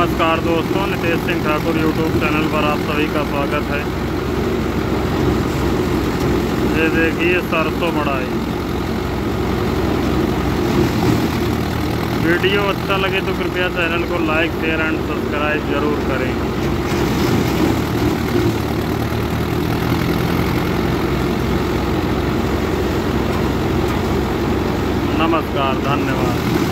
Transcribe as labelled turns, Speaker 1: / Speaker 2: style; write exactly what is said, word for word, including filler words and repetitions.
Speaker 1: नमस्कार दोस्तों, Nitesh Singh Thakur YouTube channel पर आप सभी का स्वागत है। ये देखिए सरसों मड़ाई। वीडियो अच्छा लगे तो कृपया चैनल को लाइक शेयर एंड सब्सक्राइब जरूर करें। नमस्कार, धन्यवाद।